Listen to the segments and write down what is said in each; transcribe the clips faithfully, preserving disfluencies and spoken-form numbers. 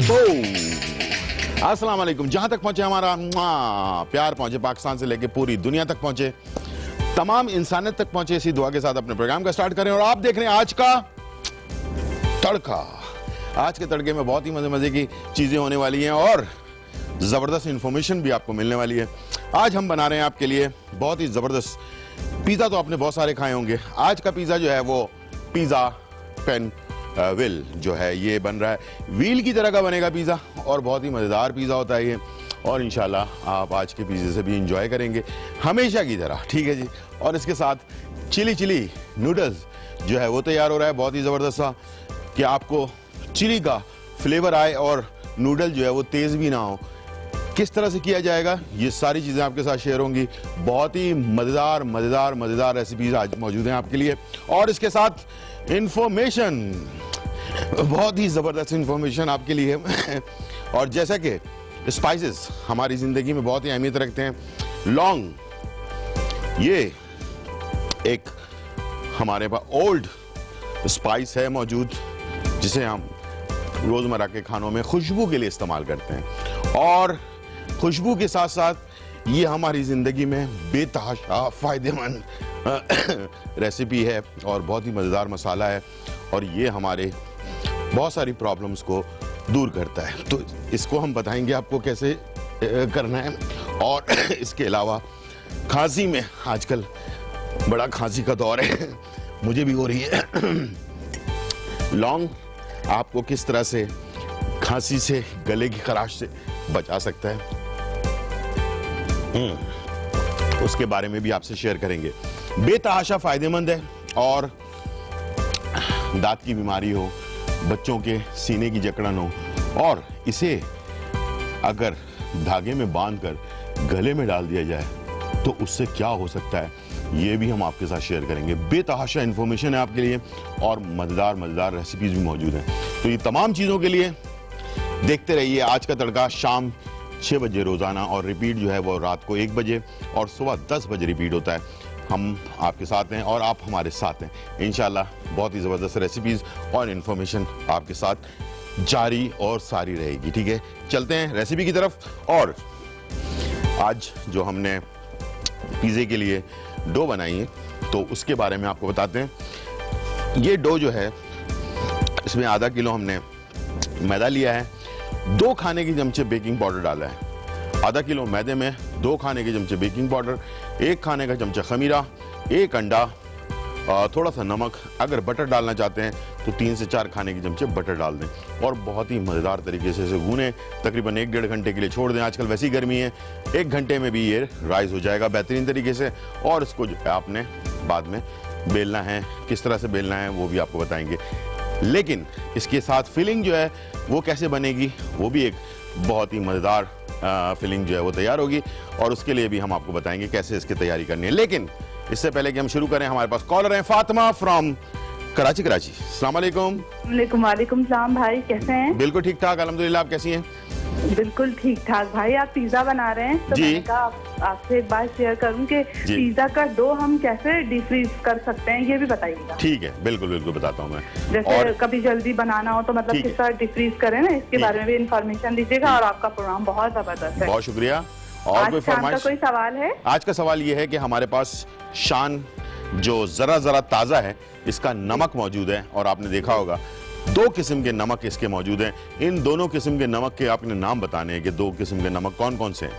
अस्सलाम वालेकुम। जहां तक पहुंचे हमारा प्यार पहुंचे, पाकिस्तान से लेके पूरी दुनिया तक पहुंचे, तमाम इंसानियत तक पहुंचे, इसी दुआ के साथ अपने प्रोग्राम का स्टार्ट करें। और आप देख रहे हैं आज का तड़का। आज के तड़के में बहुत ही मजे मजे की चीजें होने वाली हैं और जबरदस्त इंफॉर्मेशन भी आपको मिलने वाली है। आज हम बना रहे हैं आपके लिए बहुत ही जबरदस्त पिज्जा। तो आपने बहुत सारे खाए होंगे। आज का पिज्जा जो है वो पिज्जा पेन व्हील जो है ये बन रहा है। व्हील की तरह का बनेगा पिज्जा और बहुत ही मजेदार पिज्जा होता है ये। और इंशाल्लाह आप आज के पिज्जे से भी इंजॉय करेंगे हमेशा की तरह, ठीक है जी। और इसके साथ चिली चिली नूडल्स जो है वो तैयार हो रहा है, बहुत ही जबरदस्त सा, कि आपको चिली का फ्लेवर आए और नूडल जो है वो तेज भी ना हो। किस तरह से किया जाएगा ये सारी चीजें आपके साथ शेयर होंगी। बहुत ही मजेदार मजेदार मजेदार रेसिपीज आज मौजूद हैं आपके लिए। और इसके साथ इंफॉर्मेशन, बहुत ही जबरदस्त इंफॉर्मेशन आपके लिए। और जैसा कि स्पाइसेस हमारी जिंदगी में बहुत ही अहमियत रखते हैं। लौंग ये एक हमारे पास ओल्ड स्पाइस है मौजूद, जिसे हम रोजमर्रा के खानों में खुशबू के लिए इस्तेमाल करते हैं। और खुशबू के साथ साथ ये हमारी जिंदगी में बेतहाशा फायदेमंद रेसिपी है और बहुत ही मजेदार मसाला है। और ये हमारे बहुत सारी प्रॉब्लम्स को दूर करता है। तो इसको हम बताएंगे आपको कैसे करना है। और इसके अलावा खांसी में आजकल बड़ा खांसी का दौर है, मुझे भी हो रही है। लौंग आपको किस तरह से खांसी से, गले की खराश से बचा सकता है, उसके बारे में भी आपसे शेयर करेंगे। बेतहाशा फायदेमंद है। और दांत की बीमारी हो, बच्चों के सीने की जकड़न हो, और इसे अगर धागे में बांधकर गले में डाल दिया जाए तो उससे क्या हो सकता है, ये भी हम आपके साथ शेयर करेंगे। बेतहाशा इंफॉर्मेशन है आपके लिए और मजेदार मजेदार रेसिपीज भी मौजूद हैं। तो ये तमाम चीजों के लिए देखते रहिए आज का तड़का। शाम छह बजे रोजाना और रिपीट जो है वो रात को एक बजे और सुबह दस बजे रिपीट होता है। हम आपके साथ हैं और आप हमारे साथ हैं। इंशाल्लाह बहुत ही जबरदस्त रेसिपीज और इंफॉर्मेशन आपके साथ जारी और सारी रहेगी, ठीक है। चलते हैं रेसिपी की तरफ। और आज जो हमने पिज़्ज़े के लिए डो बनाई है तो उसके बारे में आपको बताते हैं। ये डो जो है इसमें आधा किलो हमने मैदा लिया है, दो खाने के चमचे बेकिंग पाउडर डाला है। आधा किलो मैदे में दो खाने के चमचे बेकिंग पाउडर, एक खाने का चमचा खमीरा, एक अंडा, थोड़ा सा नमक। अगर बटर डालना चाहते हैं तो तीन से चार खाने के चमचे बटर डाल दें और बहुत ही मज़ेदार तरीके से इसे गूनें। तकरीबन एक डेढ़ घंटे के लिए छोड़ दें। आजकल वैसी गर्मी है, एक घंटे में भी ये राइज हो जाएगा बेहतरीन तरीके से। और इसको जो है आपने बाद में बेलना है, किस तरह से बेलना है वो भी आपको बताएंगे। लेकिन इसके साथ फिलिंग जो है वो कैसे बनेगी, वो भी एक बहुत ही मज़ेदार फिलिंग जो है वो तैयार होगी और उसके लिए भी हम आपको बताएंगे कैसे इसकी तैयारी करनी है। लेकिन इससे पहले कि हम शुरू करें, हमारे पास कॉलर हैं फातिमा फ्रॉम कराची। कराची, अस्सलाम वालेकुम। वालेकुम सलाम भाई, कैसे हैं? बिल्कुल ठीक ठाक अल्हम्दुलिल्लाह, आप कैसी हैं? बिल्कुल ठीक ठाक भाई। आप पिज्जा बना रहे हैं तो मैंने कहा आप, आपसे एक बात शेयर करूं कि पिज्जा का डो हम कैसे डिफ्रीज कर सकते हैं, ये भी बताइएगा। ठीक है, बिल्कुल बिल्कुल बताता हूं मैं। जैसे और कभी जल्दी बनाना हो तो मतलब किस तरह डिफ्रीज करें ना, इसके बारे में भी इंफॉर्मेशन दीजिएगा। और आपका प्रोग्राम बहुत जबरदस्त है। बहुत शुक्रिया। और कोई फरमाइश? कोई सवाल है? आज का सवाल ये है कि हमारे पास शान जो जरा जरा ताजा है, इसका नमक मौजूद है। और आपने देखा होगा दो किस्म के नमक इसके मौजूद हैं। इन दोनों किस्म के नमक के आपने नाम बताने हैं कि दो किस्म के नमक कौन कौन से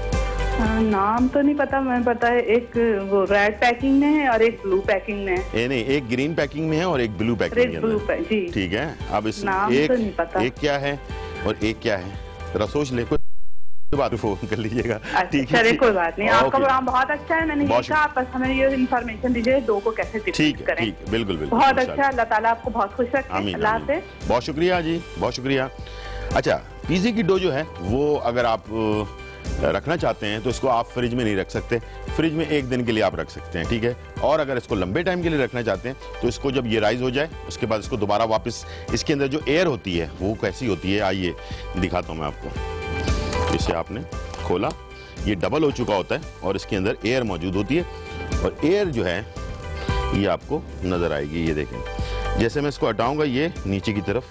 हैं। नाम तो नहीं पता, मैं पता है एक वो रेड पैकिंग में है और एक ब्लू पैकिंग में है। ए नहीं, एक ग्रीन पैकिंग में है और एक ब्लू पैकिंग में है। जी ठीक है। अब इस नाम एक, तो नहीं पता। एक क्या है और एक क्या है, जरा सोच ले, बात फोन कर लीजिएगा। ठीक है, कोई बात नहीं। आपका प्रोग्राम बहुत अच्छा है, मैंने देखा। आप बस हमें ये इन्फॉर्मेशन दीजिए दो को कैसे डिफाइन करें। ठीक, बिल्कुल बिल्कुल, बहुत अच्छा। अल्लाह ताला आपको बहुत खुश रखे। अल्लाह हाफ़िज़। बहुत शुक्रिया जी, बहुत शुक्रिया। अच्छा, पिज़्ज़े की डो जो है वो अगर आप रखना चाहते हैं तो इसको आप फ्रिज में नहीं रख सकते। फ्रिज में एक दिन के लिए आप रख सकते हैं, ठीक है। और अगर इसको लंबे टाइम के लिए रखना चाहते हैं तो इसको जब ये राइज हो जाए उसके बाद इसको दोबारा वापस, इसके अंदर जो एयर होती है वो कैसी होती है, आइए दिखाता हूँ मैं आपको। इसे आपने खोला, ये डबल हो चुका होता है और इसके अंदर एयर मौजूद होती है। और एयर जो है ये आपको नजर आएगी, ये देखें। जैसे मैं इसको हटाऊंगा ये नीचे की तरफ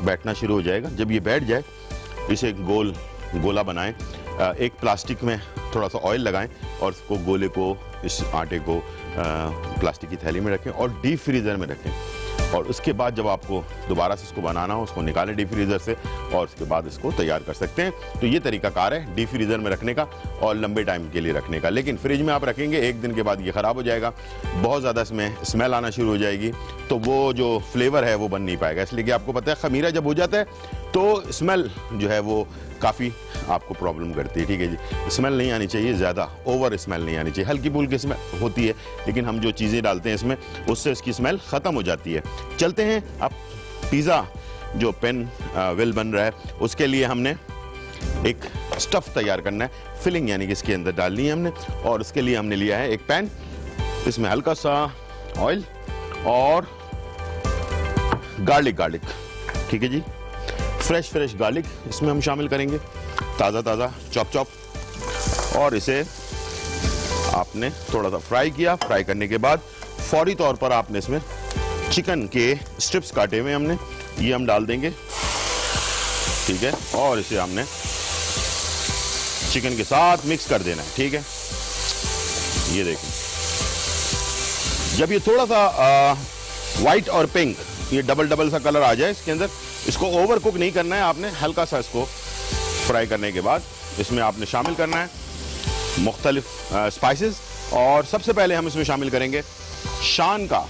बैठना शुरू हो जाएगा। जब ये बैठ जाए इसे गोल गोला बनाएं, एक प्लास्टिक में थोड़ा सा ऑयल लगाएं और उसको गोले को, इस आटे को प्लास्टिक की थैली में रखें और डीप फ्रीज़र में रखें। और उसके बाद जब आपको दोबारा से इसको बनाना हो, उसको निकालें डीप फ्रीज़र से और उसके बाद इसको तैयार कर सकते हैं। तो ये तरीकाकार है डीप फ्रीज़र में रखने का और लंबे टाइम के लिए रखने का। लेकिन फ्रिज में आप रखेंगे एक दिन के बाद ये ख़राब हो जाएगा, बहुत ज़्यादा इसमें स्मेल आना शुरू हो जाएगी, तो वो जो फ्लेवर है वो बन नहीं पाएगा। इसलिए कि आपको पता है खमीरा जब हो जाता है तो स्मेल जो है वो काफ़ी आपको प्रॉब्लम करती है। ठीक है जी, स्मेल नहीं आनी चाहिए, ज़्यादा ओवर स्मेल नहीं आनी चाहिए, हल्की फुल्की स्मेल होती है, लेकिन हम जो चीज़ें डालते हैं इसमें उससे इसकी स्मेल ख़त्म हो जाती है। चलते हैं अब पिज़्ज़ा जो पेन विल बन रहा है उसके लिए हमने एक स्टफ़ तैयार करना है, फिलिंग यानी कि इसके अंदर डालनी है हमने। और उसके लिए हमने लिया है एक पैन, इसमें हल्का सा ऑयल और गार्लिक गार्लिक ठीक है जी, फ्रेश फ्रेश गार्लिक इसमें हम शामिल करेंगे, ताज़ा ताज़ा चॉप चॉप। और इसे आपने थोड़ा सा फ्राई किया। फ्राई करने के बाद फौरी तौर पर आपने इसमें चिकन के स्ट्रिप्स काटे हुए हमने ये हम डाल देंगे, ठीक है। और इसे हमने चिकन के साथ मिक्स कर देना है, ठीक है। ये देखें, जब ये थोड़ा सा वाइट और पिंक ये डबल डबल सा कलर आ जाए इसके अंदर, इसको ओवर कुक नहीं करना है आपने, हल्का सा इसको फ्राई करने के बाद इसमें आपने शामिल करना है मुख्तलिफ स्पाइसेस। और सबसे पहले हम इसमें शामिल करेंगे शान का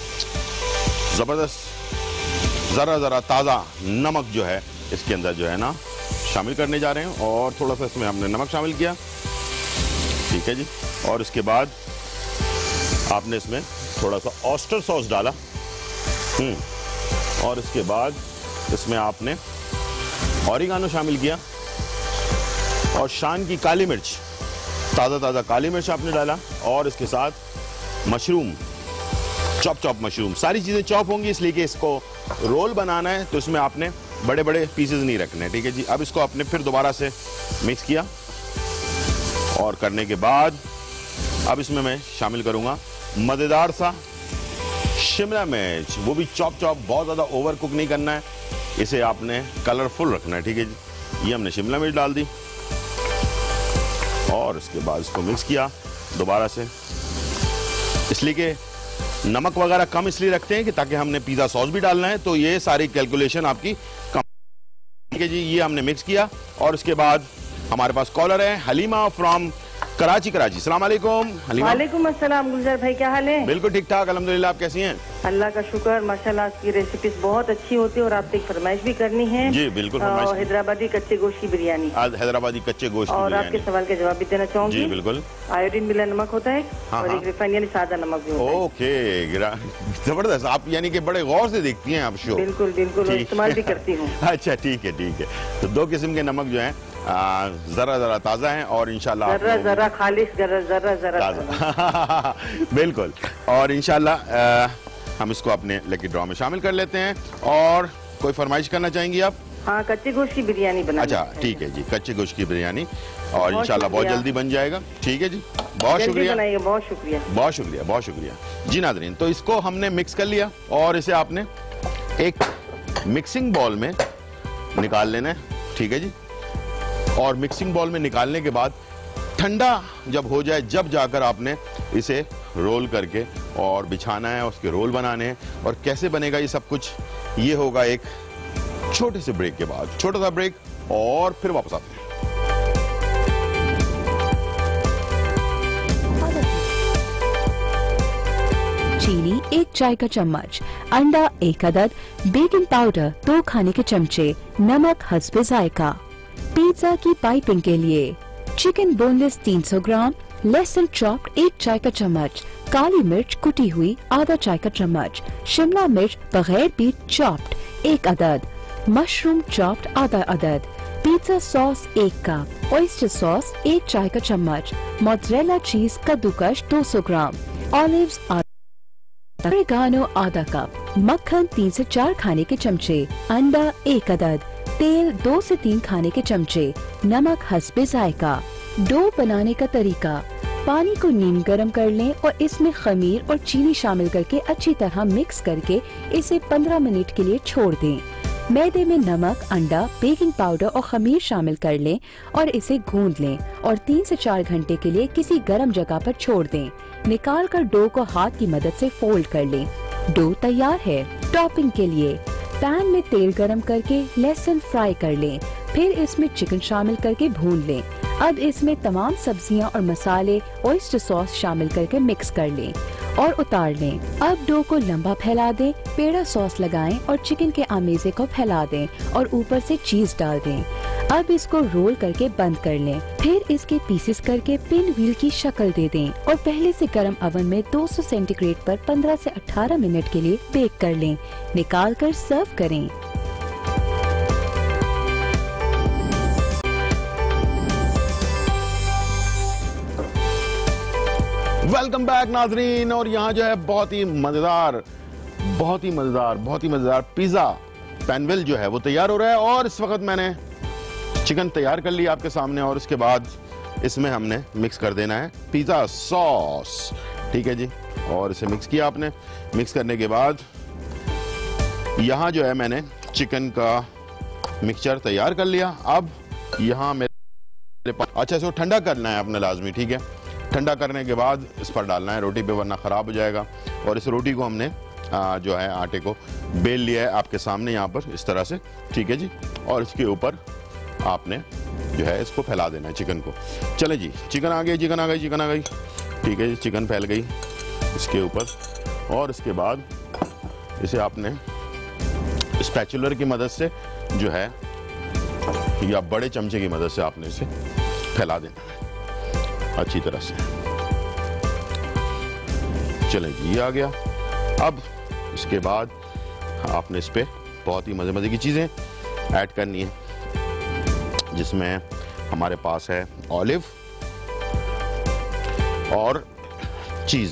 ज़बरदस्त ज़रा ज़रा ताज़ा नमक जो है इसके अंदर जो है ना शामिल करने जा रहे हैं। और थोड़ा सा इसमें हमने नमक शामिल किया, ठीक है जी। और इसके बाद आपने इसमें थोड़ा सा ऑस्टर सॉस डाला, हम्म और इसके बाद इसमें आपने ऑरिगानो शामिल किया और शान की काली मिर्च, ताज़ा ताज़ा काली मिर्च आपने डाला। और इसके साथ मशरूम, चॉप चॉप मशरूम, सारी चीज़ें चॉप होंगी इसलिए कि इसको रोल बनाना है तो इसमें आपने बड़े बड़े पीसेस नहीं रखने, ठीक है जी। अब इसको आपने फिर दोबारा से मिक्स किया और करने के बाद अब इसमें मैं शामिल करूँगा मज़ेदार सा शिमला मिर्च, वो भी चॉप चॉप, बहुत ज़्यादा ओवर कुक नहीं करना है, इसे आपने कलरफुल रखना है, ठीक है जी। ये हमने शिमला मिर्च डाल दी और उसके बाद इसको मिक्स किया दोबारा से, इसलिए कि नमक वगैरह कम इसलिए रखते हैं कि ताकि हमने पिज़्ज़ा सॉस भी डालना है, तो ये सारी कैलकुलेशन आपकी कम, ठीक है जी। ये हमने मिक्स किया और उसके बाद हमारे पास कॉलर है हलीमा फ्रॉम कराची कराची। सलाम अलैकुम हलीमा। वालेकुम अस्सलाम गुलजार भाई, क्या हाल है? बिल्कुल ठीक ठाक अल्हम्दुलिल्लाह, आप कैसी हैं? अल्लाह का शुक्र, माशाल्लाह आपकी रेसिपीज बहुत अच्छी होती है और आपसे एक फरमाइश भी करनी है। जी बिल्कुल, हैदराबादी कच्चे गोश्त की बिरयानी। आज हैदराबादी कच्चे गोश्त की और बिरयानी। आपके सवाल का जवाब भी देना चाहूंगी। जी बिल्कुल। आयोडीन मिला नमक होता है हाँ, और हाँ। एक रिफाइंड यानी सादा नमक भी होता है। ओके, जबरदस्त, आप यानी कि बड़े गौर से देखती हैं आप शो। बिल्कुल बिल्कुल, और ठीक। इस्तेमाल भी करती हूँ। अच्छा ठीक है ठीक है। तो दो किस्म के नमक जो हैं जरा जरा ताज़ा हैं और इंशाल्लाह आप जरा लोगों- जरा खालिश, जरा जरा जरा ताज़ा बिल्कुल। और इंशाल्लाह अ, हम इसको अपने लकी ड्रॉ में शामिल कर लेते हैं। और कोई फरमाइश करना चाहेंगी आप? हाँ, कच्चे गोश्त की बिरयानी बना। अच्छा ठीक है जी, कच्चे गोश्त की बिरयानी, और बहुत इंशाल्लाह बहुत शुक्रिया। जल्दी बन जाएगा, ठीक है जी। बहुत जल्दी शुक्रिया, बनाइए, बहुत शुक्रिया। बहुत शुक्रिया, बहुत शुक्रिया जी। नाज़रीन, तो इसको हमने मिक्स कर लिया और इसे आपने एक मिक्सिंग बॉल में निकाल लेना है, ठीक है जी। और मिक्सिंग बॉल में निकालने के बाद ठंडा जब हो जाए, जब जाकर आपने इसे रोल करके और बिछाना है, उसके रोल बनाने हैं। और कैसे बनेगा ये सब कुछ, ये होगा एक छोटे से ब्रेक के बाद। छोटा सा ब्रेक और फिर वापस आते हैं। चीनी एक चाय का चम्मच, अंडा एक अदद, बेकिंग पाउडर दो खाने के चमचे, नमक हस्बे जायका। पिज्जा की पाइपिंग के लिए चिकन बोनलेस तीन सौ ग्राम, लहसुन चॉप्ड एक चाय का चम्मच, काली मिर्च कुटी हुई आधा चाय का चम्मच, शिमला मिर्च बगैर बीट चॉप्ड एक अदद, मशरूम चॉप्ड आधा अदद, पिज्जा सॉस एक कप, ऑयस्टर सॉस एक चाय का चम्मच, मोज़रेला चीज कद्दूकश दो सौ ग्राम, ऑलिव्स ओरेगानो आधा कप, मक्खन तीन से चार खाने के चमचे, अंडा एक अदद, तेल दो से तीन खाने के चमचे, नमक हस्बे जायका। डो बनाने का तरीका, पानी को नीम गरम कर लें और इसमें खमीर और चीनी शामिल करके अच्छी तरह मिक्स करके इसे पंद्रह मिनट के लिए छोड़ दें। मैदे में नमक, अंडा, बेकिंग पाउडर और खमीर शामिल कर लें और इसे गूंद लें और तीन से चार घंटे के लिए किसी गर्म जगह पर छोड़ दें। निकाल कर डो को हाथ की मदद से फोल्ड कर लें। डो तैयार है। टॉपिंग के लिए पैन में तेल गरम करके लहसुन फ्राई कर लें, फिर इसमें चिकन शामिल करके भून लें। अब इसमें तमाम सब्जियां और मसाले ऑयस्टर सॉस शामिल करके मिक्स कर लें और उतार लें। अब डो को लंबा फैला दें, पेड़ा सॉस लगाएं और चिकन के आमेज़े को फैला दें और ऊपर से चीज डाल दें। अब इसको रोल करके बंद कर लें, फिर इसके पीसेस करके पिन व्हील की शक्ल दे दें और पहले से गर्म ओवन में दो सौ सेंटीग्रेड पर पंद्रह से अठारह मिनट के लिए बेक कर लें। निकाल कर सर्व करें। वेलकम बैक नाजरीन। और यहाँ जो है बहुत ही मजेदार बहुत ही मजेदार बहुत ही मजेदार पिज्जा पेनविल जो है वो तैयार हो रहा है। और इस वक्त मैंने चिकन तैयार कर लिया आपके सामने और उसके बाद इसमें हमने मिक्स कर देना है पिज्जा सॉस। ठीक है जी, और इसे मिक्स किया आपने। मिक्स करने के बाद यहाँ जो है मैंने चिकन का मिक्सचर तैयार कर लिया। अब यहाँ मेरे पास अच्छा इसको ठंडा करना है आपने लाजमी। ठीक है, ठंडा करने के बाद इस पर डालना है रोटी पे, वरना ख़राब हो जाएगा। और इस रोटी को हमने आ, जो है आटे को बेल लिया है आपके सामने यहाँ पर इस तरह से। ठीक है जी, और इसके ऊपर आपने जो है इसको फैला देना है चिकन को। चले जी, चिकन आ गई चिकन आ गई चिकन आ गई ठीक है जी, चिकन फैल गई इसके ऊपर। और इसके बाद इसे आपने स्पैचुलर की मदद से जो है या बड़े चमचे की मदद से आपने इसे फैला देना है अच्छी तरह से। चलें जी, ये आ गया। अब इसके बाद आपने इस पे बहुत ही मजे मजे की चीजें ऐड करनी है, जिसमें हमारे पास है ऑलिव और चीज।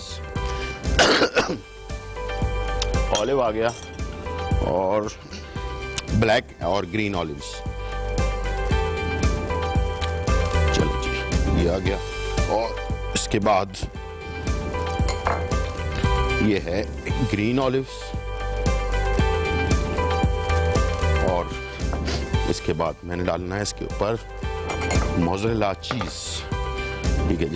ऑलिव आ गया और ब्लैक और ग्रीन ऑलिव्स। चलो जी, ये आ गया। और इसके बाद ये है ग्रीन ऑलिव्स और इसके बाद मैंने डालना है इसके ऊपर मोज़रेला चीज। ठीक है जी,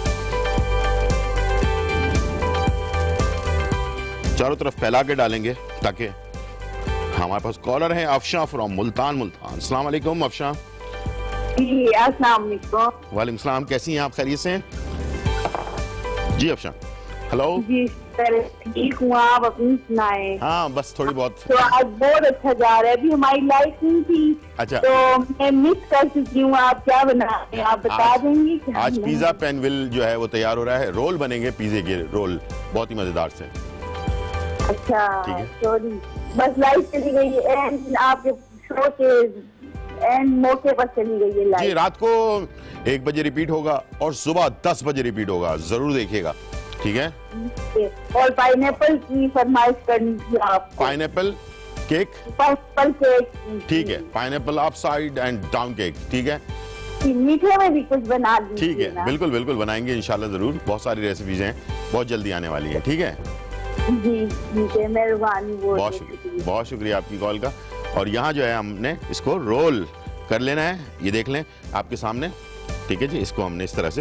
चारों तरफ फैला के डालेंगे ताकि हमारे पास कॉलर है अफशा फ्रॉम मुल्तान। मुल्तान, अस्सलाम वालेकुम अफशा। जी अस्सलाम वालेकुम। वालेकुम सलाम, कैसी हैं आप? खैरियत से हैं? जी अफशा, हेलो। जी सर ठीक हूँ, आप अपनी सुनाए? हाँ बस थोड़ी बहुत। तो आज बहुत अच्छा जा रहा है। अभी हमारी लाइट नहीं थी, अच्छा, तो मैं मिस कर चुकी हूँ। आप क्या बना रहे हैं, आप बता देंगे क्या? आज पिज्जा पेनविल जो है वो तैयार हो रहा है। रोल बनेंगे पिज्जे के, रोल बहुत ही मजेदार से। अच्छा ठीक है। सॉरी, बस लाइट चली गई एंड आपके शो के एंड मौके पर चली गई है जी। लाइट। रात को एक बजे रिपीट होगा और सुबह दस बजे रिपीट होगा, जरूर देखिएगा। ठीक है। और पाइनएप्पल की फरमाइश करनी थी आप। Pineapple cake, pineapple cake. ठीक है, pineapple up side and down cake. ठीक है, मीठे में भी कुछ बना दीजिए। ठीक है, बिल्कुल बिल्कुल बनाएंगे इंशाल्लाह जरूर। बहुत सारी रेसिपीज हैं, बहुत जल्दी आने वाली है। ठीक है जी, ठीक है, मेहरबानी। बहुत शुक्रिया, बहुत शुक्रिया आपकी कॉल का। और यहाँ जो है हमने इसको रोल कर लेना है, ये देख लें आपके सामने। ठीक है जी, इसको हमने इस तरह से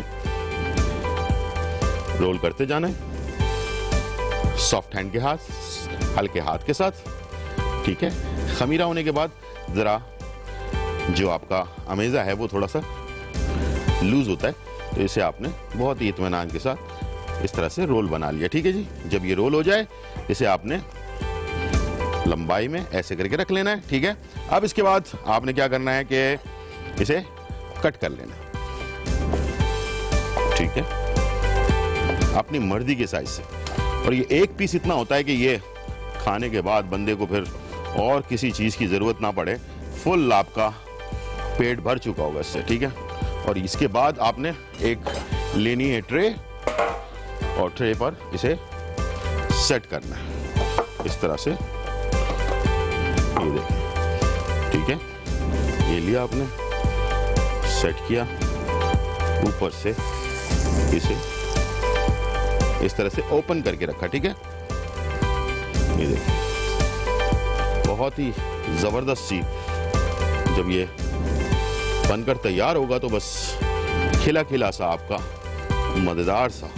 रोल करते जाना है सॉफ्ट हैंड के हाथ, हल्के हाथ के साथ। ठीक है, खमीरा होने के बाद जरा जो आपका अमेज़ा है वो थोड़ा सा लूज होता है, तो इसे आपने बहुत ही इत्मीनान के साथ इस तरह से रोल बना लिया। ठीक है जी, जब ये रोल हो जाए इसे आपने लंबाई में ऐसे करके रख लेना है। ठीक है, अब इसके बाद आपने क्या करना है कि इसे कट कर लेना है। ठीक है, अपनी मर्जी के साइज से। और ये एक पीस इतना होता है कि ये खाने के बाद बंदे को फिर और किसी चीज की जरूरत ना पड़े, फुल आपका पेट भर चुका होगा इससे। ठीक है, और इसके बाद आपने एक लेनी है ट्रे और ट्रे पर इसे सेट करना है इस तरह से। ये देखिए, ठीक है, ये लिया आपने, सेट किया, ऊपर से इसे इस तरह से ओपन करके रखा। ठीक है, ये देखिए, बहुत ही जबरदस्त सी जब ये बनकर तैयार होगा तो बस खिला खिला सा आपका मजेदार सा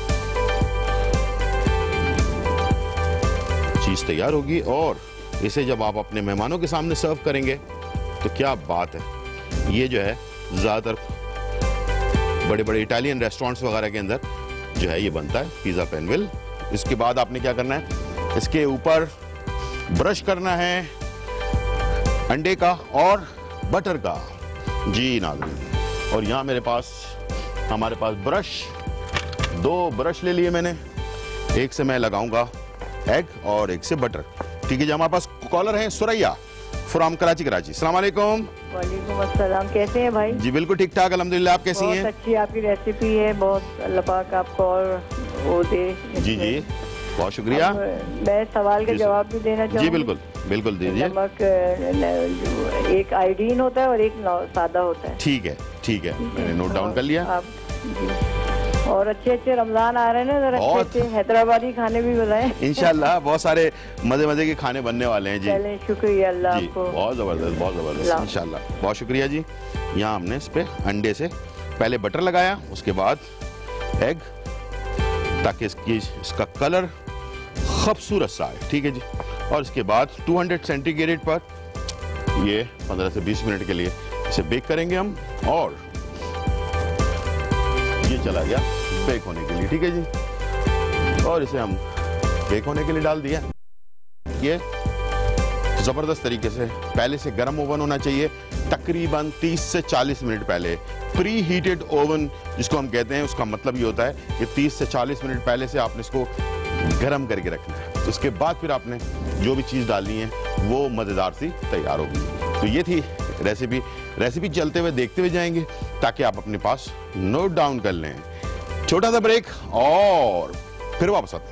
चीज तैयार होगी। और इसे जब आप अपने मेहमानों के सामने सर्व करेंगे तो क्या बात है। ये जो है ज्यादातर बड़े बड़े इटालियन रेस्टोरेंट्स वगैरह के अंदर जो है ये बनता है पिज्जा पेनविल। इसके बाद आपने क्या करना है, इसके ऊपर ब्रश करना है अंडे का और बटर का। जी नाज़रीन, और यहां मेरे पास हमारे पास ब्रश, दो ब्रश ले लिए मैंने। एक से मैं लगाऊंगा एग और एक से बटर। ठीक है जी। हमारे पास कॉलर है सुरैया फ्रॉम कराची कराची। अस्सलाम वालेकुम। वालेकुम अस्सलाम, कैसे हैं भाई? जी बिल्कुल ठीक ठाक अल्हम्दुलिल्लाह, आप कैसी हैं? बहुत अच्छी आपकी रेसिपी है, बहुत अल्लाह पाक आपको और वो दे। जी जी बहुत शुक्रिया। मैं सवाल का जवाब भी देना चाहूँगी। जी बिल्कुल बिल्कुल दीजिए। नमक एक आयोडीन होता है और एक सादा होता है। ठीक है ठीक है, मैंने नोट डाउन कर लिया। आप और अच्छे अच्छे रमजान आ रहे हैं ना, जरा अच्छे अच्छे हैदराबादी खाने भी बनाएं इंशाल्लाह। बहुत सारे मजे मजे के खाने बनने वाले हैं जी। चलें, शुक्रिया अल्लाह जी, आपको। बहुत जबरदस्त बहुत जबरदस्त इंशाल्लाह, बहुत शुक्रिया जी। यहाँ हमने इस पे अंडे से पहले बटर लगाया, उसके बाद एग, ताकि इसकी इसका कलर खूबसूरत सा आए। ठीक है जी। और इसके बाद दो सौ सेंटीग्रेड पर ये पंद्रह से बीस मिनट के लिए इसे बेक करेंगे हम। और ये चला गया बेक होने के लिए। ठीक है जी। और इसे हम बेक होने के लिए डाल दिया। ये जबरदस्त तरीके से पहले से गर्म ओवन होना चाहिए, तकरीबन तीस से चालीस मिनट पहले। प्री हीटेड ओवन जिसको हम कहते हैं, उसका मतलब ये होता है कि तीस से चालीस मिनट पहले से आपने इसको गर्म करके रखना है। उसके बाद फिर आपने जो भी चीज़ डालनी है वो मज़ेदार सी तैयार होगी। तो ये थी रेसिपी। रेसिपी चलते हुए देखते हुए जाएंगे ताकि आप अपने पास नोट डाउन कर लें। छोटा सा ब्रेक और फिर वापस आते हैं।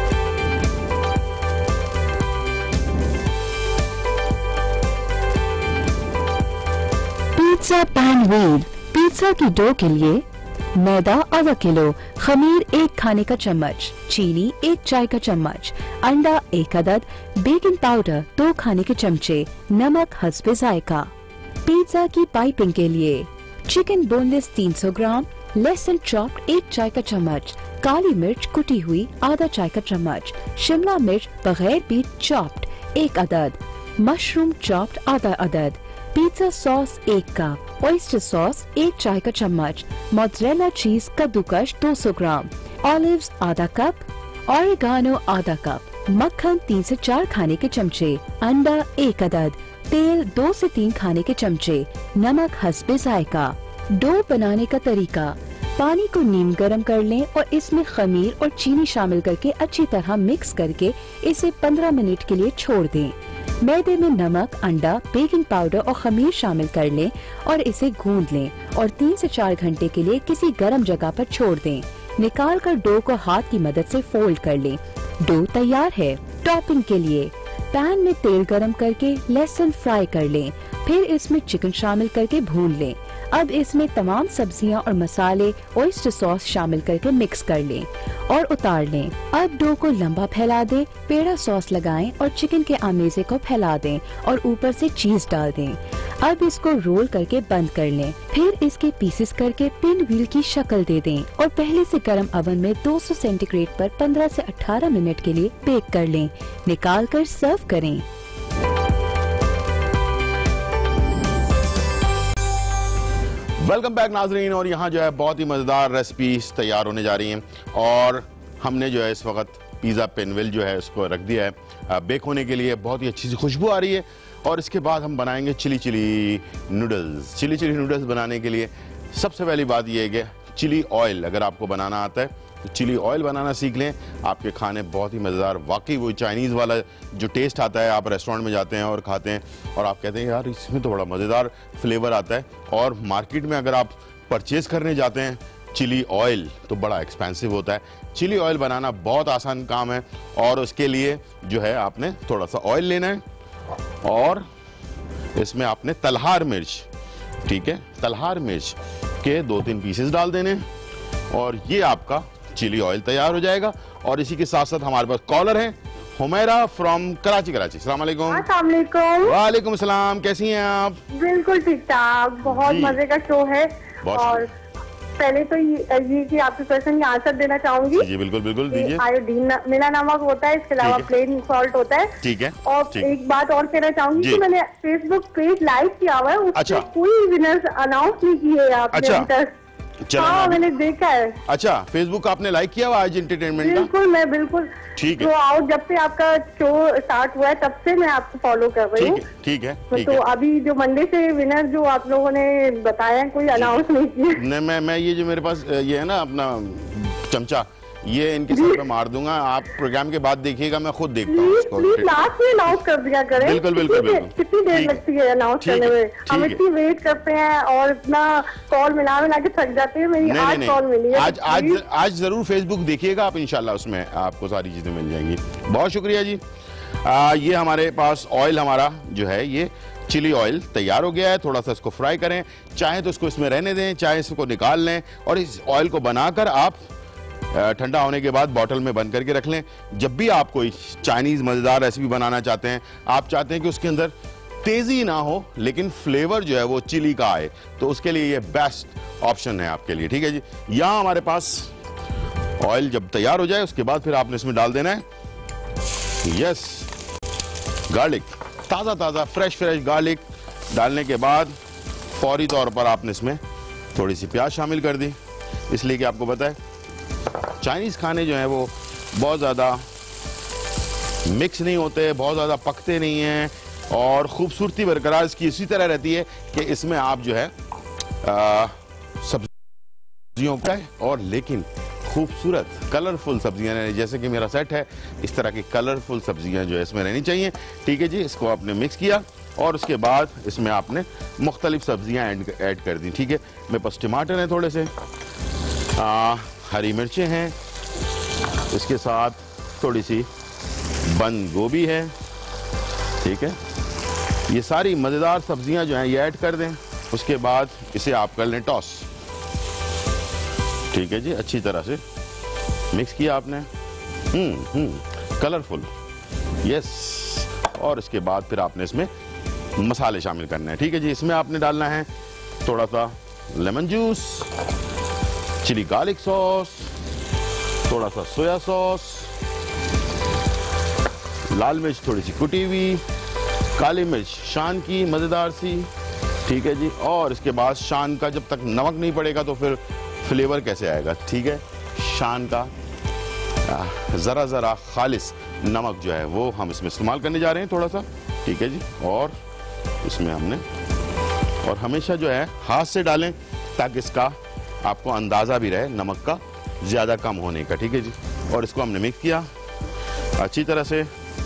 Pizza pan wheel. पिज्जा की डो के लिए मैदा आधा किलो, खमीर एक खाने का चम्मच, चीनी एक चाय का चम्मच, अंडा एक अदद, बेकिंग पाउडर दो खाने के चमचे, नमक हस्बे जायका। पिज्जा की पाइपिंग के लिए चिकन बोनलेस तीन सौ ग्राम, लहसुन चॉप्ड एक चाय का चम्मच, काली मिर्च कुटी हुई आधा चाय का चम्मच, शिमला मिर्च बगैर बीट चॉप्ड एक अदद, मशरूम चॉप्ड आधा अदद, पिज्जा सॉस एक कप, ऑयस्टर सॉस एक चाय का चम्मच, मोज़रेला चीज कद्दूकश दो सौ ग्राम, ऑलिव्स आधा कप, ऑरिगानो आधा कप, मक्खन तीन से चार खाने के चमचे, अंडा एक अदद, तेल दो से तीन खाने के चमचे, नमक हस्बे जायका। डो बनाने का तरीका, पानी को नीम गरम कर लें और इसमें खमीर और चीनी शामिल करके अच्छी तरह मिक्स करके इसे पंद्रह मिनट के लिए छोड़ दें। मैदे में नमक, अंडा, बेकिंग पाउडर और खमीर शामिल कर लें और इसे गूंद लें और तीन से चार घंटे के लिए किसी गर्म जगह पर छोड़ दें। निकाल कर डो को हाथ की मदद से फोल्ड कर लें। डो तैयार है। टॉपिंग के लिए पैन में तेल गरम करके लहसुन फ्राई कर लें, फिर इसमें चिकन शामिल करके भून लें। अब इसमें तमाम सब्जियां और मसाले ऑयस्टर सॉस शामिल करके मिक्स कर लें और उतार लें। अब डो को लंबा फैला दें, पेड़ा सॉस लगाएं और चिकन के आमेजे को फैला दें और ऊपर से चीज डाल दें। अब इसको रोल करके बंद कर लें, फिर इसके पीसेस करके पिन व्हील की शक्ल दे दें और पहले से गर्म ओवन में दो सौ सेंटीग्रेड पर पंद्रह से अठारह मिनट के लिए बेक कर लें। निकाल कर सर्व करें। वेलकम बैक नाजरीन। और यहाँ जो है बहुत ही मज़ेदार रेसिपीज तैयार होने जा रही हैं और हमने जो है इस वक्त पिज़्ज़ा पेनविल जो है उसको रख दिया है बेक होने के लिए। बहुत ही अच्छी सी खुशबू आ रही है और इसके बाद हम बनाएंगे chilli chilli noodles. Chilli chilli noodles बनाने के लिए सबसे पहली बात यह है कि चिली ऑयल अगर आपको बनाना आता है तो चिली ऑयल बनाना सीख लें। आपके खाने बहुत ही मज़ेदार, वाकई वो चाइनीज़ वाला जो टेस्ट आता है, आप रेस्टोरेंट में जाते हैं और खाते हैं और आप कहते हैं यार इसमें तो बड़ा मज़ेदार फ्लेवर आता है। और मार्केट में अगर आप परचेज़ करने जाते हैं चिली ऑयल तो बड़ा एक्सपेंसिव होता है। चिली ऑयल बनाना बहुत आसान काम है और उसके लिए जो है आपने थोड़ा सा ऑयल लेना है और इसमें आपने तलहार मिर्च, ठीक है, तलहार मिर्च के दो तीन पीसेस डाल देने और ये आपका चिली ऑयल तैयार हो जाएगा। और इसी के साथ साथ हमारे पास कॉलर है हुमैरा फ्रॉम कराची। कराची, अस्सलाम वालेकुम। अस्सलाम वालेकुम। वालेकुम सलाम, कैसी हैं आप? बिल्कुल ठीक ठाक, बहुत जी। मजे का शो है। बहुत और पहले तो ये ये कि आपके क्वेश्चन का आंसर देना चाहूंगी। जी जी बिल्कुल बिल्कुल कि दीजिए। आयोडीन मिला नमक होता है, इसके अलावा ठीक है। प्लेन सॉल्ट होता है। ठीक है। और ठीक। एक बात और कहना चाहूंगी जी। कि मैंने फेसबुक पेज लाइक किया हुआ है, उसपे अच्छा। कोई विनर्स अनाउंस नहीं किए आपने अच्छा। अभी तक। चलो, हाँ, मैं- मैंने देखा है। अच्छा, फेसबुक आपने लाइक किया हुआ आज एंटरटेनमेंट का? बिल्कुल, मैं बिल्कुल ठीक है। तो आओ, जब से आपका शो स्टार्ट हुआ है तब से मैं आपको फॉलो कर रही ठीक हूँ। है ठीक है ठीक तो है। अभी जो मंडे से विनर जो आप लोगों ने बताया, कोई अनाउंस नहीं किया। नहीं, मैं मैं ये जो मेरे पास ये है ना अपना चमचा, ये इनके सर पे मार दूंगा। आप प्रोग्राम के बाद देखिएगा, मैं खुद देखता हूँ प्लीज इसको। प्लीज लास्ट में अनाउंस कर दिया करें। बिल्कुल, बिल्कुल, कितनी देर- बिल्कुल। कितनी देर ठीक है। लगती है अनाउंस ठीक करने है, में? ठीक हम है। इतनी वेट करते हैं और इतना कॉल मिला मिला के थक जाते हैं। मेरी नहीं आज नहीं कॉल मिली नहीं, है। आज आज आज जरूर फेसबुक देखिएगा आप, इंशाल्लाह उसमें आपको सारी चीजें मिल जाएंगी। बहुत शुक्रिया जी। आ, ये हमारे पास ऑयल हमारा जो है ये चिली ऑयल तैयार हो गया है। थोड़ा सा इसको फ्राई करें, चाहे तो इसको इसमें रहने दें, चाहे इसको निकाल लें और इस ऑयल को बनाकर आप ठंडा होने के बाद बॉटल में बंद करके रख लें। जब भी आप कोई चाइनीज मजेदार रेसिपी बनाना चाहते हैं, आप चाहते हैं कि उसके अंदर तेजी ना हो लेकिन फ्लेवर जो है वो चिली का आए, तो उसके लिए ये बेस्ट ऑप्शन है आपके लिए। ठीक है जी। यहां हमारे पास ऑयल जब तैयार हो जाए उसके बाद फिर आपने इसमें डाल देना है यस गार्लिक, ताजा ताजा फ्रेश फ्रेश गार्लिक। डालने के बाद फौरी तौर पर आपने इसमें थोड़ी सी प्याज शामिल कर दी, इसलिए कि आपको पता है चाइनीज खाने जो है वो बहुत ज्यादा मिक्स नहीं होते, बहुत ज्यादा पकते नहीं हैं और खूबसूरती बरकरार इसकी इसी तरह रहती है कि इसमें आप जो है आ, सब्जियों का है और लेकिन खूबसूरत कलरफुल सब्जियां रहनी, जैसे कि मेरा सेट है इस तरह की कलरफुल सब्जियां जो है इसमें रहनी चाहिए। ठीक है जी। इसको आपने मिक्स किया और उसके बाद इसमें आपने मुख्तलिफ सब्जियां ऐड कर दी। ठीक है। मेरे पास टमाटर हैं थोड़े से, आ, हरी मिर्चें हैं, इसके साथ थोड़ी सी बंद गोभी है। ठीक है। ये सारी मज़ेदार सब्जियां जो हैं ये ऐड कर दें। उसके बाद इसे आप कर लें टॉस। ठीक है जी। अच्छी तरह से मिक्स किया आपने, हम्म हम्म कलरफुल, यस। और इसके बाद फिर आपने इसमें मसाले शामिल करने हैं। ठीक है जी। इसमें आपने डालना है थोड़ा सा lemon juice, chilli garlic sauce, थोड़ा सा सोया सॉस, लाल मिर्च थोड़ी सी कुटी हुई, काली मिर्च शान की मजेदार सी। ठीक है जी। और इसके बाद शान का जब तक नमक नहीं पड़ेगा तो फिर फ्लेवर कैसे आएगा। ठीक है। शान का जरा जरा खालिस नमक जो है वो हम इसमें इस्तेमाल करने जा रहे हैं थोड़ा सा। ठीक है जी। और इसमें हमने और हमेशा जो है हाथ से डालें ताकि इसका आपको अंदाजा भी रहे नमक का ज्यादा कम होने का। ठीक है जी। और इसको हमने मिक्स किया अच्छी तरह से।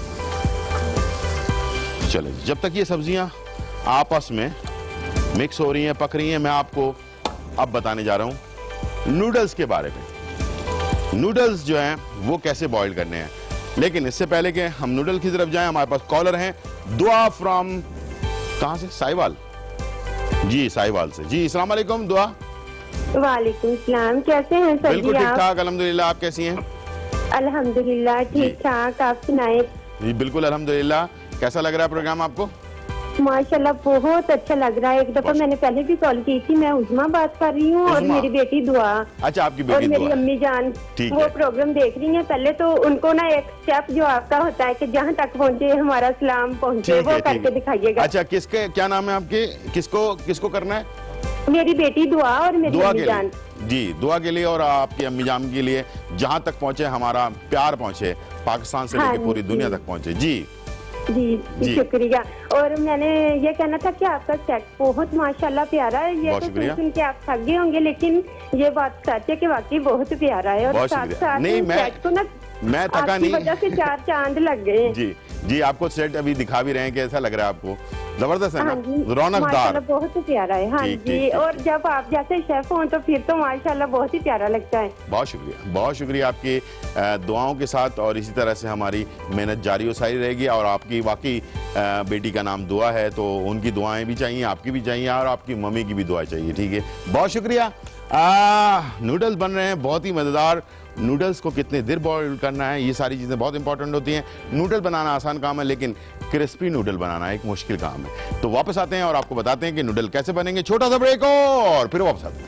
चले, जब तक ये सब्जियां आपस में मिक्स हो रही हैं, पक रही हैं, मैं आपको अब बताने जा रहा हूं नूडल्स के बारे में। नूडल्स जो हैं वो कैसे बॉईल करने हैं। लेकिन इससे पहले कि हम नूडल की तरफ जाएं, हमारे पास कॉलर हैं दुआ फ्रॉम, कहां से? साहिवाल जी, साहिवाल से जी। अस्सलाम वालेकुम दुआ। वालेकुम सलाम, कैसे हैं सर? बिल्कुल ठीक ठाक अल्हम्दुलिल्लाह, आप कैसी हैं? अल्हम्दुलिल्लाह ठीक ठाक, आप सुनाए? जी बिल्कुल अल्हम्दुलिल्लाह। कैसा लग रहा है प्रोग्राम आपको? माशाल्लाह बहुत अच्छा लग रहा है। एक दफा मैंने पहले भी कॉल की थी, मैं उजमा बात कर रही हूँ और उज़मा। मेरी बेटी दुआ। अच्छा, आपकी और बेटी मेरी दुआ। अम्मी जान ठीक वो है। प्रोग्राम देख रही हैं। पहले तो उनको ना एक स्टेप जो आपका होता है कि जहाँ तक पहुँचे हमारा सलाम पहुँचे, ठीक वो है, ठीक करके है। दिखाइएगा। अच्छा, किसके क्या नाम है आपके? किसको किसको करना है? मेरी बेटी दुआ और मेरी दुआ अम्मी के जान। लिए जी, दुआ के लिए और आपकी अम्मी जान के लिए जहाँ तक पहुँचे हमारा प्यार पहुँचे, पाकिस्तान से हाँ लेकर पूरी जी। दुनिया तक पहुँचे जी। जी जी। शुक्रिया। और मैंने ये कहना था कि आपका सेट बहुत माशाल्लाह प्यारा है। ये बहुत तो शुक्रिया। सुन सुन के आप थक गए होंगे, लेकिन ये बात सच है कि वाकई बहुत प्यारा है। और बहुत साथ शुक्रिया। साथ नहीं, मैं- सेट को ना मैं थका आपकी नहीं। वजह से चार चांद लग गए हैं। जी जी, आपको सेट अभी दिखा भी रहे हैं, कैसा लग रहा है आपको? जबरदस्त है हाँ ना, जी, रौनकदार। माशाल्लाह बहुत प्यारा है। हाँ ठीक, जी। ठीक, और जब आप जैसे शेफ हों तो फिर तो माशाल्लाह बहुत ही प्यारा लगता है। बहुत शुक्रिया, बहुत शुक्रिया आपकी अ, दुआओं के साथ। और इसी तरह से हमारी मेहनत जारी और सारी रहेगी। और आपकी वाकई अ, बेटी का नाम दुआ है तो उनकी दुआएं भी चाहिए, आपकी भी चाहिए और आपकी मम्मी की भी दुआ चाहिए। ठीक है, बहुत शुक्रिया। आ, नूडल्स बन रहे हैं बहुत ही मज़ेदार नूडल्स को कितने देर बॉईल करना है, ये सारी चीज़ें बहुत इंपॉर्टेंट होती हैं। नूडल बनाना आसान काम है, लेकिन क्रिस्पी नूडल बनाना एक मुश्किल काम है। तो वापस आते हैं और आपको बताते हैं कि नूडल कैसे बनेंगे। छोटा सा ब्रेक और फिर वापस आते हैं।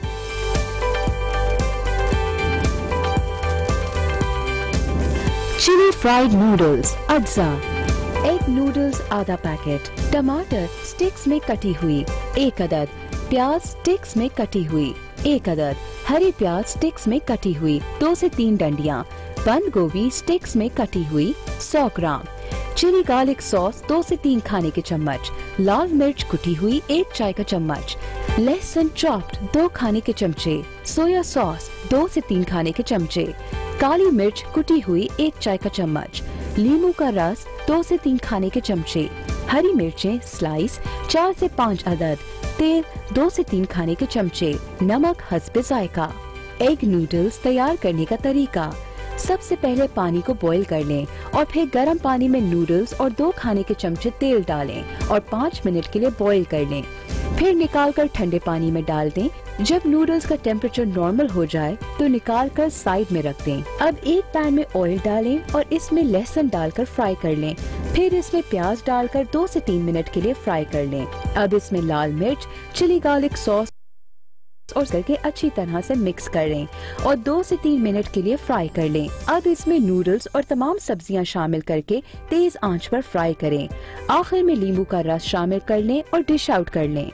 चिली फ्राइड नूडल्स अज्जा। एग नूडल्स आधा पैकेट, टमाटर स्टिक्स में कटी हुई एक अदद, प्याज स्टिक्स में कटी हुई एक अदद, हरी प्याज स्टिक्स में कटी हुई दो से तीन डंडियां, बंद गोभी स्टिक्स में कटी हुई सौ ग्राम, चिली गार्लिक सॉस दो से तीन खाने के चम्मच, लाल मिर्च कुटी हुई एक चाय का चम्मच, लहसुन चॉप्ड दो खाने के चमचे, सोया सॉस दो से तीन खाने के चमचे, काली मिर्च कुटी हुई एक चाय का चम्मच, नींबू का रस दो से तीन खाने के चमचे, हरी मिर्चें स्लाइस चार से पाँच अदद, तेल दो से तीन खाने के चमचे, नमक हस्बे जायका। एग नूडल्स तैयार करने का तरीका। सबसे पहले पानी को बॉईल कर लें और फिर गर्म पानी में नूडल्स और दो खाने के चमचे तेल डालें और पाँच मिनट के लिए बॉईल कर लें। फिर निकालकर ठंडे पानी में डाल दें। जब नूडल्स का टेम्परेचर नॉर्मल हो जाए तो निकालकर साइड में रख दें। अब एक पैन में ऑयल डालें और इसमें लहसुन डालकर फ्राई कर लें। फिर इसमें प्याज डालकर दो से तीन मिनट के लिए फ्राई कर लें। अब इसमें लाल मिर्च, चिली गार्लिक सॉस और करके अच्छी तरह से मिक्स कर लें और दो से तीन मिनट के लिए फ्राई कर लें। अब इसमें नूडल्स और तमाम सब्जियां शामिल करके तेज आंच पर फ्राई करें। आखिर में नींबू का रस शामिल कर लें और डिश आउट कर लें।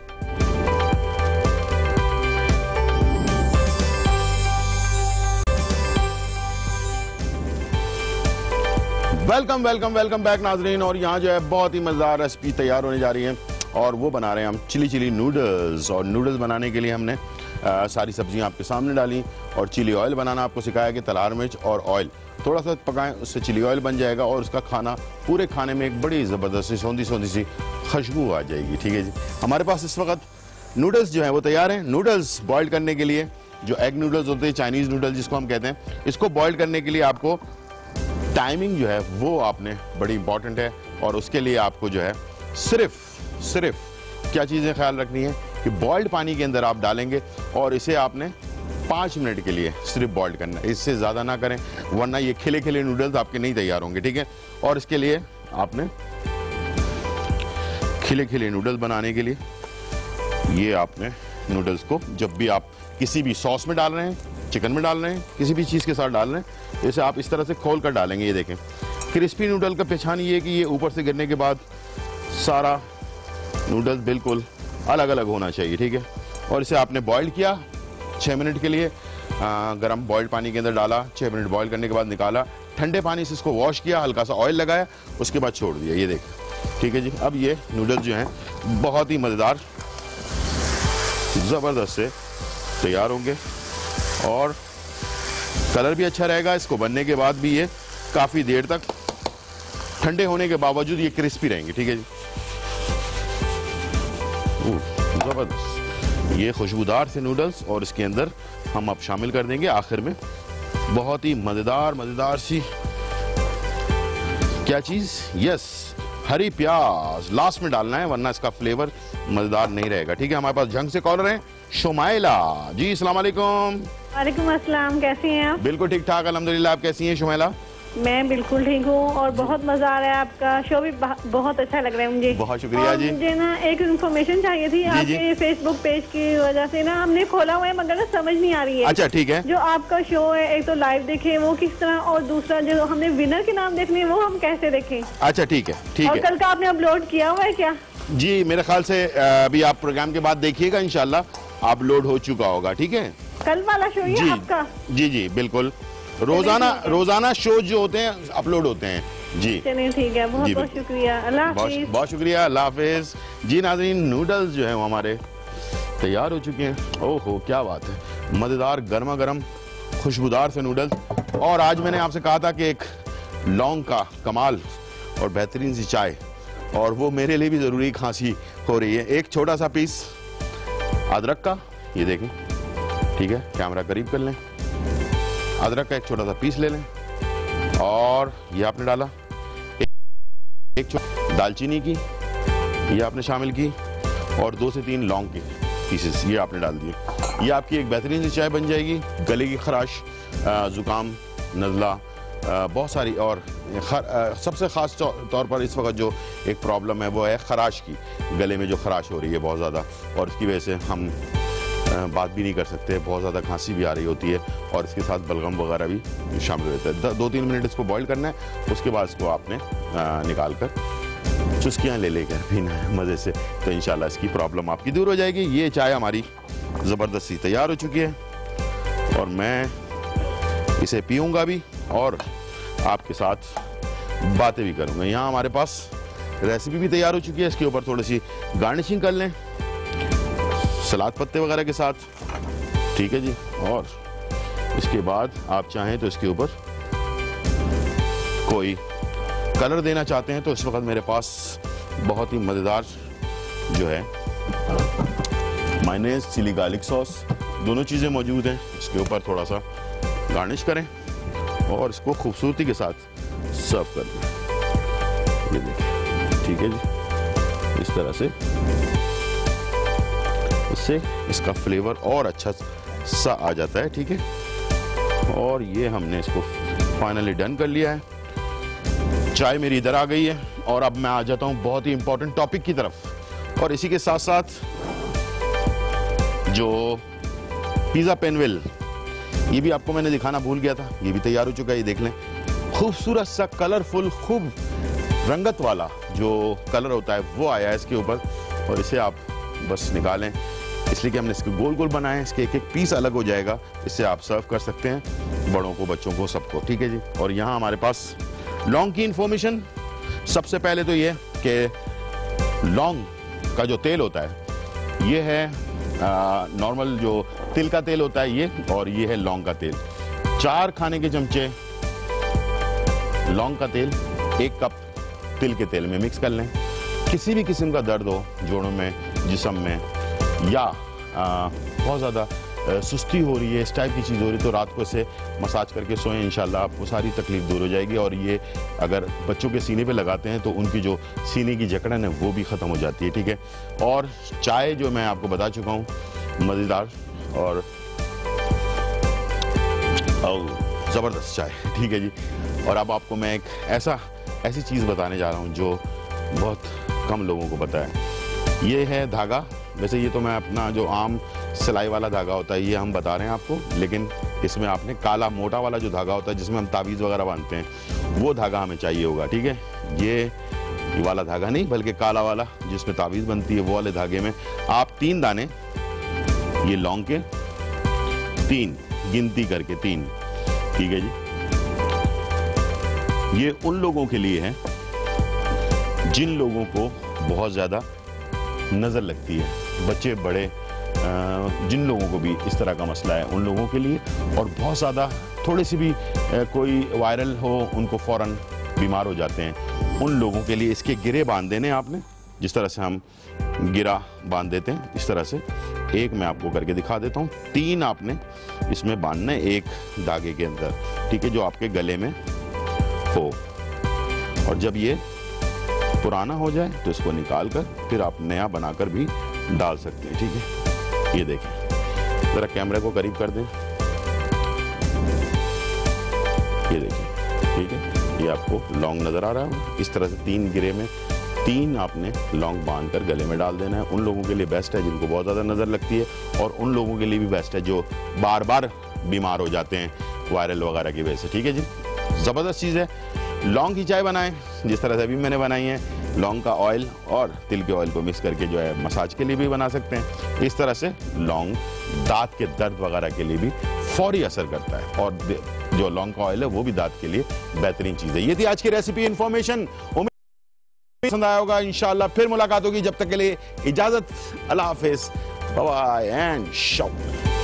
वेलकम वेलकम वेलकम बैक नाजरीन। और यहाँ जो है बहुत ही मजेदार रेसिपी तैयार होने जा रही है और वो बना रहे हैं हम चिली चिली नूडल्स। और नूडल्स बनाने के लिए हमने आ, सारी सब्जियां आपके सामने डाली और चिली ऑयल बनाना आपको सिखाया कि तलार मिर्च और ऑयल थोड़ा सा पकाएं, उससे चिली ऑयल बन जाएगा और उसका खाना पूरे खाने में एक बड़ी ज़बरदस्त सौंधी सौंधी सी खुशबू आ जाएगी। ठीक है जी। हमारे पास इस वक्त नूडल्स जो हैं वो तैयार हैं। नूडल्स बॉयल करने के लिए जो एग नूडल्स होते हैं, चाइनीज़ नूडल्स जिसको हम कहते हैं, इसको बॉयल करने के लिए आपको टाइमिंग जो है वो आपने बड़ी इंपॉर्टेंट है। और उसके लिए आपको जो है सिर्फ सिर्फ क्या चीज़ें ख्याल रखनी है कि बॉइल्ड पानी के अंदर आप डालेंगे और इसे आपने पाँच मिनट के लिए सिर्फ बॉइल्ड करना है, इससे ज़्यादा ना करें वरना ये खिले खिले नूडल्स आपके नहीं तैयार होंगे। ठीक है। और इसके लिए आपने खिले खिले नूडल्स बनाने के लिए ये आपने नूडल्स को जब भी आप किसी भी सॉस में डाल रहे हैं, चिकन में डाल रहे हैं, किसी भी चीज़ के साथ डाल रहे हैं, इसे आप इस तरह से खोल कर डालेंगे। ये देखें, क्रिस्पी नूडल का पहचान ये है कि ये ऊपर से गिरने के बाद सारा नूडल्स बिल्कुल अलग अलग होना चाहिए। ठीक है। और इसे आपने बॉईल किया छः मिनट के लिए, गर्म बॉइल्ड पानी के अंदर डाला, छः मिनट बॉईल करने के बाद निकाला, ठंडे पानी से इसको वॉश किया, हल्का सा ऑयल लगाया, उसके बाद छोड़ दिया। ये देखें। ठीक है जी। अब ये नूडल्स जो हैं बहुत ही मज़ेदार ज़बरदस्त से तैयार होंगे और कलर भी अच्छा रहेगा। इसको बनने के बाद भी ये काफ़ी देर तक ठंडे होने के बावजूद ये क्रिस्पी रहेंगे। ठीक है जी। ज़बरदस्त ये खुशबूदार से नूडल्स और इसके अंदर हम अब शामिल कर देंगे आखिर में बहुत ही मज़ेदार मज़ेदार सी क्या चीज़, यस, हरी प्याज लास्ट में डालना है वरना इसका फ्लेवर मज़ेदार नहीं रहेगा। ठीक है। हमारे पास जंग से कॉलर हैं शुमाइला जी। अस्सलाम वालेकुम। वालेकुम अस्सलाम, कैसी हैं आप? बिल्कुल ठीक ठाक अल्हम्दुलिल्लाह। आप कैसी हैं शुमाइला? मैं बिल्कुल ठीक हूँ और बहुत मजा आ रहा है। आपका शो भी बहुत अच्छा लग रहा है मुझे। बहुत शुक्रिया जी। मुझे ना एक इन्फॉर्मेशन चाहिए थी आपके फेसबुक पेज की वजह से ना हमने खोला हुआ है मगर ना समझ नहीं आ रही है। अच्छा ठीक है। जो आपका शो है एक तो लाइव देखे वो किस तरह और दूसरा जो हमने विनर के नाम देखने वो हम कैसे देखें? अच्छा ठीक है ठीक है। और कल का आपने अपलोड किया हुआ है क्या? जी मेरे ख्याल से अभी आप प्रोग्राम के बाद देखिएगा, इंशाल्लाह अपलोड हो चुका होगा। ठीक है। कल वाला शो ही आपका? जी जी बिल्कुल। रोजाना रोजाना शो जो होते हैं अपलोड होते हैं जी। चलिए ठीक है। बहुत बहुत शुक्रिया। अल्लाह हाफिज़। बहुत शुक्रिया। अल्लाह हाफिज़ जी। नाज़रीन नूडल्स जो है वो हमारे तैयार हो चुके हैं। ओहो क्या बात है, मज़ेदार गर्मा गर्म खुशबूदार से नूडल्स। और आज मैंने आपसे कहा था कि एक लौंग का कमाल और बेहतरीन सी चाय, और वो मेरे लिए भी ज़रूरी खांसी हो रही है। एक छोटा सा पीस अदरक का, ये देखें। ठीक है। कैमरा करीब कर लें। अदरक का एक छोटा सा पीस ले लें और ये आपने डाला। एक दालचीनी की ये आपने शामिल की और दो से तीन लौंग के पीसेस ये आपने डाल दिए। ये आपकी एक बेहतरीन सी चाय बन जाएगी, गले की खराश ज़ुकाम, नज़ला, बहुत सारी और खर, सबसे ख़ास तौर पर इस वक्त जो एक प्रॉब्लम है वो है खराश की, गले में जो खराश हो रही है बहुत ज़्यादा, और इसकी वजह से हम बात भी नहीं कर सकते, बहुत ज़्यादा खांसी भी आ रही होती है और इसके साथ बलगम वगैरह भी शामिल रहता है। दो तीन मिनट इसको बॉईल करना है, उसके बाद इसको आपने निकाल कर चुस्कियाँ ले लेकर पीना है मज़े से, तो इंशाल्लाह इसकी प्रॉब्लम आपकी दूर हो जाएगी। ये चाय हमारी ज़बरदस्ती तैयार हो चुकी है और मैं इसे पीऊँगा भी और आपके साथ बातें भी करूँगा। यहाँ हमारे पास रेसिपी भी तैयार हो चुकी है, इसके ऊपर थोड़ी सी गार्निशिंग कर लें सलाद पत्ते वगैरह के साथ, ठीक है जी। और इसके बाद आप चाहें तो इसके ऊपर कोई कलर देना चाहते हैं तो इस वक्त मेरे पास बहुत ही मज़ेदार जो है मायोनेज़, चिली गार्लिक सॉस, दोनों चीज़ें मौजूद हैं। इसके ऊपर थोड़ा सा गार्निश करें और इसको खूबसूरती के साथ सर्व कर दें। ये देखिए, ठीक है जी, इस तरह से इससे इसका फ्लेवर और अच्छा सा आ जाता है, ठीक है। और ये हमने इसको फाइनली डन कर लिया है। चाय मेरी इधर आ गई है और अब मैं आ जाता हूं बहुत ही इंपॉर्टेंट टॉपिक की तरफ। और इसी के साथ साथ जो पिज़्ज़ा पेनविल, ये भी आपको मैंने दिखाना भूल गया था, ये भी तैयार हो चुका है। ये देख लें, खूबसूरत सा कलरफुल, खूब रंगत वाला जो कलर होता है वो आया है इसके ऊपर। और इसे आप बस निकालें, इसलिए कि हमने इसके गोल गोल बनाए हैं, इसके एक एक पीस अलग हो जाएगा, इससे आप सर्व कर सकते हैं बड़ों को, बच्चों को, सबको, ठीक है जी। और यहाँ हमारे पास लौंग की इंफॉर्मेशन, सबसे पहले तो ये कि लौंग का जो तेल होता है ये है नॉर्मल जो तिल का तेल होता है ये, और ये है लौंग का तेल। चार खाने के चमचे लौंग का तेल एक कप तिल के तेल में मिक्स कर लें। किसी भी किस्म का दर्द हो जोड़ों में, जिस्म में, या आ, बहुत ज़्यादा सुस्ती हो रही है, इस टाइप की चीज़ हो रही है, तो रात को इसे मसाज करके सोएं, इंशाल्लाह आपको सारी तकलीफ दूर हो जाएगी। और ये अगर बच्चों के सीने पे लगाते हैं तो उनकी जो सीने की जकड़न है वो भी ख़त्म हो जाती है, ठीक है। और चाय जो मैं आपको बता चुका हूँ, मज़ेदार और ज़बरदस्त चाय, ठीक है जी। और अब आपको मैं एक ऐसा ऐसी चीज़ बताने जा रहा हूँ जो बहुत कम लोगों को पता है। ये है धागा। वैसे ये तो मैं अपना जो आम सिलाई वाला धागा होता है ये हम बता रहे हैं आपको, लेकिन इसमें आपने काला मोटा वाला जो धागा होता है जिसमें हम तावीज़ वगैरह बांधते हैं वो धागा हमें चाहिए होगा, ठीक है। ये वाला धागा नहीं, बल्कि काला वाला जिसमें तावीज़ बनती है वो वाले धागे में आप तीन दाने ये लौंग के, तीन गिनती करके तीन, ठीक है जी। ये उन लोगों के लिए है जिन लोगों को बहुत ज़्यादा नज़र लगती है, बच्चे बड़े, जिन लोगों को भी इस तरह का मसला है उन लोगों के लिए। और बहुत ज़्यादा थोड़ी सी भी कोई वायरल हो, उनको फ़ौरन बीमार हो जाते हैं, उन लोगों के लिए इसके गिरे बांध देने आपने, जिस तरह से हम गिरा बांध देते हैं इस तरह से। एक मैं आपको करके दिखा देता हूँ। तीन आपने इसमें बांधना है एक धागे के अंदर, ठीक है, जो आपके गले में हो। और जब ये पुराना हो जाए तो इसको निकाल कर फिर आप नया बनाकर भी डाल सकते हैं, ठीक है। ये देखें, जरा कैमरे को करीब कर दें, ये देखिए, ठीक है। ये आपको लौंग नज़र आ रहा है, इस तरह से तीन गिरे में तीन आपने लौंग बांध कर गले में डाल देना है। उन लोगों के लिए बेस्ट है जिनको बहुत ज़्यादा नज़र लगती है, और उन लोगों के लिए भी बेस्ट है जो बार बार बीमार हो जाते हैं वायरल वगैरह की वजह से, ठीक है जी। ज़बरदस्त चीज़ है। लौंग की चाय बनाएं जिस तरह से अभी मैंने बनाई है। लौंग का ऑयल और तिल के ऑयल को मिक्स करके जो है मसाज के लिए भी बना सकते हैं। इस तरह से लौंग दांत के दर्द वगैरह के लिए भी फौरी असर करता है, और जो लौंग का ऑयल है वो भी दांत के लिए बेहतरीन चीज़ है। ये थी आज की रेसिपी इन्फॉर्मेशन, पसंद आया होगा। इंशाल्लाह फिर मुलाकात होगी, जब तक के लिए इजाजत, अल्लाह हाफिज, बाय बाय एंड शाउट।